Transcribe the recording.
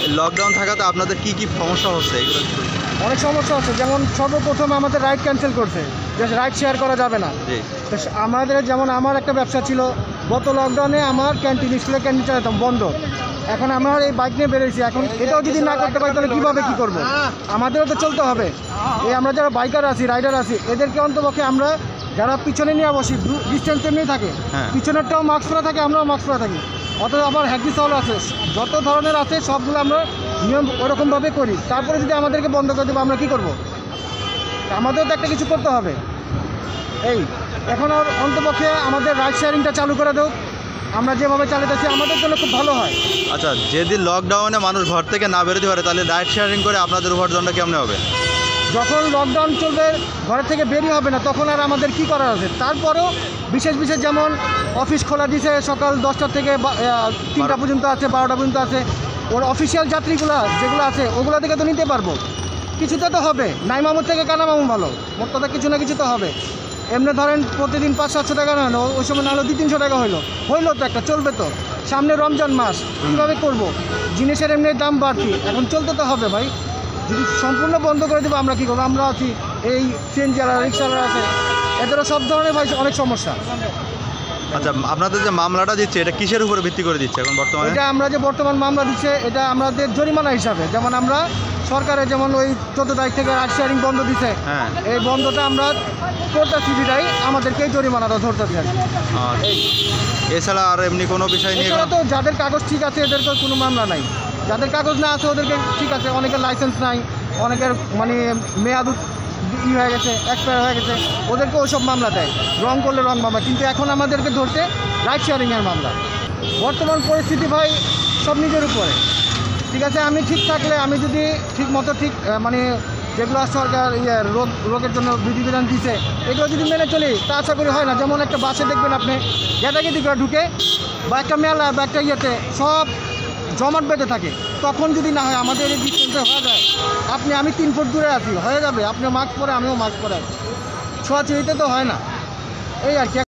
Lockdown থাকাতে আপনাদের কি কি সমস্যা হচ্ছে এগুলো? অনেক সমস্যা হচ্ছে, যেমন সর্বপ্রথম আমাদের রাইড ক্যান্সেল করছে, যে রাইড শেয়ার করা যাবে না। তো আমাদের যেমন আমার একটা ব্যবসা ছিল, গত লকডাউনে আমার ক্যান্টিন, স্কুলের ক্যান্টিন চালাতাম, বন্ধ। এখন আমার এই বাইক নিয়ে বেরোয়েছি, এখন এটাও যদি না করতে পারি তাহলে কীভাবে কী করবো? আমাদেরও তো চলতে হবে। এই আমরা যারা বাইকার আছি, রাইডার আছি, এদেরকে অন্তপক্ষে আমরা যারা পিছনে নিয়ে বসি, ডিস্টেন্স এমনি থাকে, পিছনেরটাও মাস্ক পরা থাকে, আমরাও মাস্ক পরা থাকি। অথচ আবার হ্যাকি চাউল আছে, যত ধরনের আছে সবগুলো আমরা নিয়ম ওরকমভাবে করি। তারপরে যদি আমাদেরকে বন্ধ করে দেবো, আমরা কী করবো? আমাদেরও তো একটা কিছু করতে হবে। এই এখন ওর অন্তপক্ষে আমাদের রাইড শেয়ারিংটা চালু করে দেব, আমরা যেভাবে চালাতেছি আমাদের জন্য খুব ভালো হয়। আচ্ছা, যেদিন লকডাউনে মানুষ ঘর থেকে না বেরোতে পারে, তাহলে রাইড শেয়ারিং করে আপনাদের উপার্জনটা কেমন হবে? যখন লকডাউন চলবে, ঘরের থেকে বেরিয়ে হবে না, তখন আর আমাদের কি করার আছে? তারপরেও বিশেষ বিশেষ, যেমন অফিস খোলা দিছে সকাল 10টা থেকে 3টা পর্যন্ত আছে, 12টা পর্যন্ত আছে। ওর অফিসিয়াল যাত্রীগুলো যেগুলো আছে ওগুলো থেকে তো নিতে পারবো, কিছুতে তো হবে। নাই মামুর থেকে কানা মামু ভালো, মোট কথা কিছু না কিছু তো হবে। এমনি ধরেন প্রতিদিন 500-700 টাকা না হলো, ওই সময় না হলো 200-300 টাকা হইলো তো একটা চলবে তো। সামনে রমজান মাস, কীভাবে করব? জিনিসের এমনি দাম বাড়তি, এখন চলতে তো হবে ভাই। যদি সম্পূর্ণ বন্ধ করে দেবো আমরা কী করবো? আমরা আছি, এই সিএনজিওয়ালা, রিক্সাওয়ালা আছে, এদেরও সব ধরনের ভাই অনেক সমস্যা। আচ্ছা, আপনাদের যে মামলাটা দিচ্ছে, এটা কিসের উপরে ভিত্তি করে দিচ্ছে এখন বর্তমানে? এটা আমরা যে বর্তমান মামলা দিচ্ছে, এটা আমাদের জরিমানা হিসাবে। যেমন আমরা সরকারে যেমন ওই 14 তারিখ থেকে রাইড শেয়ারিং বন্ধ দিচ্ছে, এই বন্ধটা আমরা করতেছি বিদায় আমাদেরকে এই জরিমানাটা ধরতেছে। এছাড়া আর এমনি কোনো বিষয় নিয়ে তো যাদের কাগজ ঠিক আছে এদেরকে কোনো মামলা নাই, যাদের কাগজ না আছে ওদেরকে ঠিক আছে। অনেকের লাইসেন্স নাই, অনেকের মানে মেয়াদ হয়ে গেছে, এক্সপায়ার হয়ে গেছে, ওদেরকে ওইসব মামলা দেয়, রং করলে রং মামলা। কিন্তু এখন আমাদেরকে ধরছে রাইড শেয়ারিংয়ের মামলা। বর্তমান পরিস্থিতি ভাই সব নিজের উপরে, ঠিক আছে। আমি ঠিক থাকলে, আমি যদি ঠিক মতো ঠিক মানে যেগুলো সরকার রোগের জন্য বিধিবিধান দিচ্ছে এগুলো যদি মেনে চলি, তা আশা করি হয় না। যেমন একটা বাসে দেখবেন আপনি গেটাগেটি করে ঢুকে, বা একটা মেলা বা একটা ইয়েতে সব জমাট বেঁধে থাকে, তখন যদি না হয় আমাদের এই ডিস্টেন্সে হয়ে যায়, আমি 3 ফুট দূরে আছি, হয়ে যাবে। আপনি মাস্ক পরে, আমিও মাস্ক পরে আছি, ছোঁয়াছুঁইতে তো হয় না, এই আর কি।